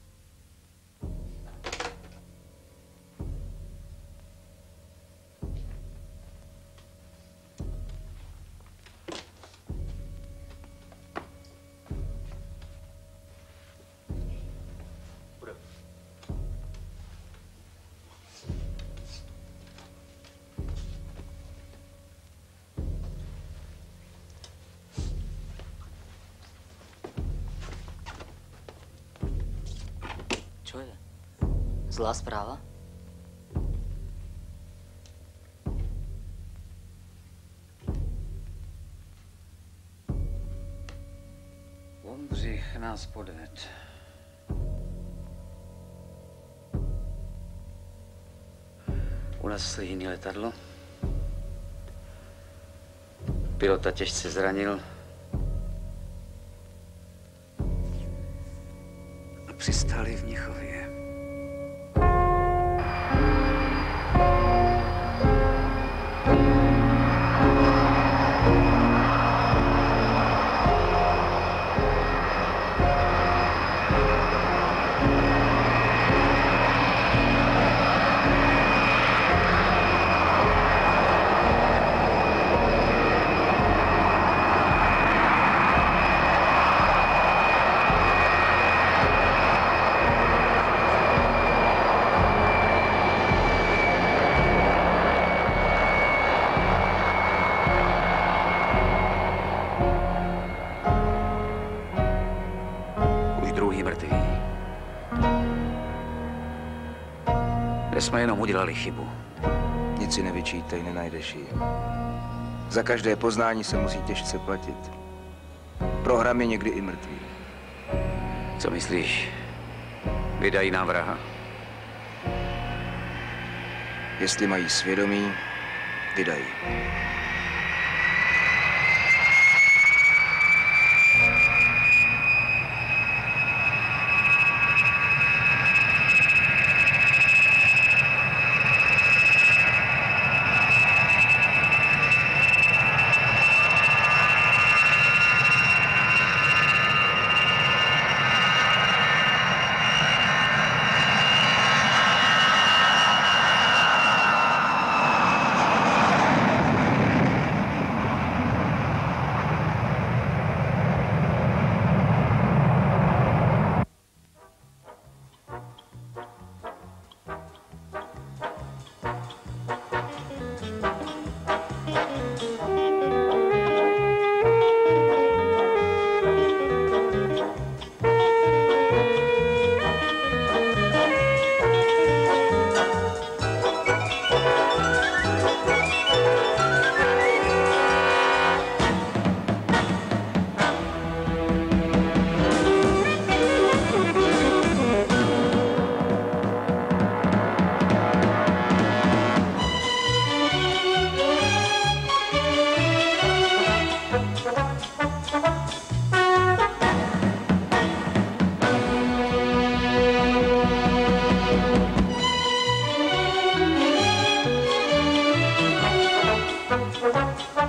Čo je? Zlá správa? Ondřich nás podved. Unesl jiný letadlo. Pilota těžce zranil. A přistáli v Mnichově. Jsme jenom udělali chybu. Nic si nevyčítej, nenajdeš ji. Za každé poznání se musí těžce platit. Prohram je někdy i mrtvý. Co myslíš? Vydají nám vraha? Jestli mají svědomí, vydají. Thank you.